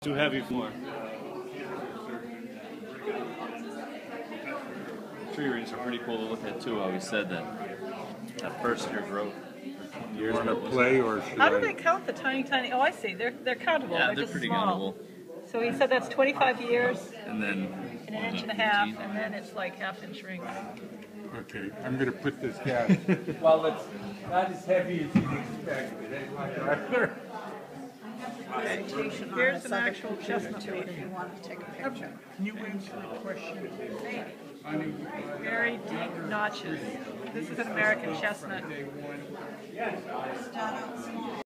Too heavy for. Tree rings are pretty cool to look at too. I always said that first year growth. You want to play or should How do I? they count the tiny? Oh, I see. They're countable. Yeah, they're they're just pretty small. countable. So he said that's 25 years And then and an inch and a half, and then it's like half-inch rings. Okay, I'm going to put this down. Well, it's not as heavy as you'd expect. It ain't like Arthur. Here's an actual chestnut to leaf. it if you want to take a picture. Can you answer a question? Very deep notches. This is an American chestnut.